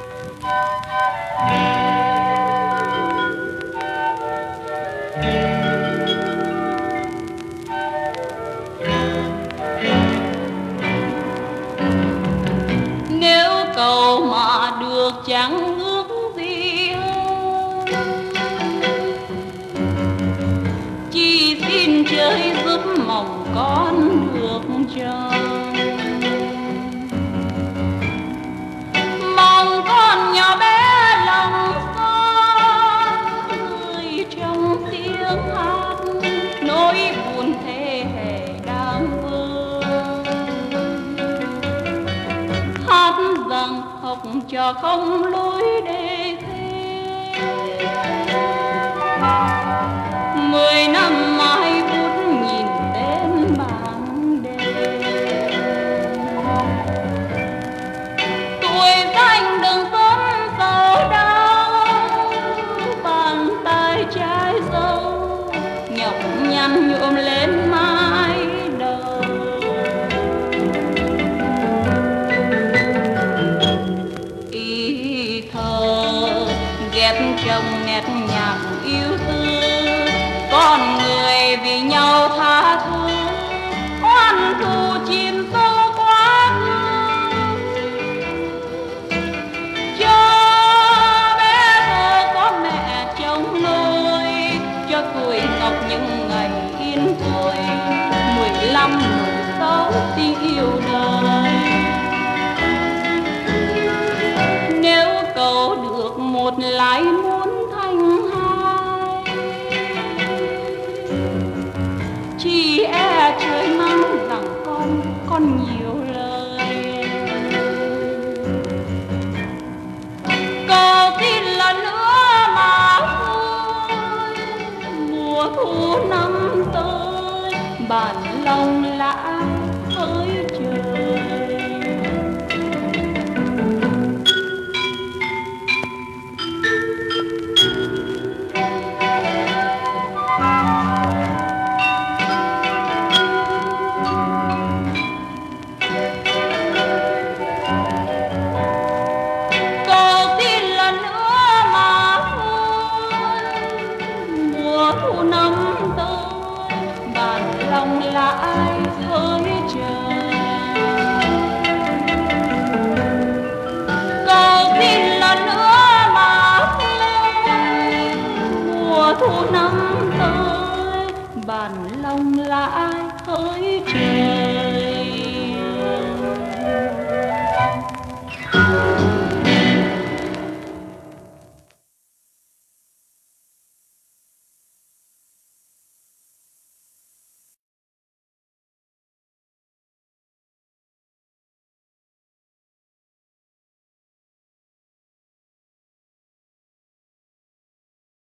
Nếu cầu mà được chẳng ước gì hơn, chỉ xin trời giúp mong con được tròn. Mong con nhỏ bé lòng son gửi trong tiếng hát nỗi buồn thế hệ đang vương. Hát rằng học trò không lối để thế, 10 năm mai bút nhìn tên bảng đề. Tuổi danh đừng sớm sầu đau, bàn tay trái dâu nhọc nhằn nhuộm lên mái đầu. Ý thơ ghép trong nét nhạc yêu thương, con người vì nhau tha thứ oan thù chìm sâu quá khứ. Cho bé thơ có mẹ chồng nuôi, cho tuổi ngọc những ngày yên vui, 15 nụ xấu tình yêu đời. Nếu cầu được một lái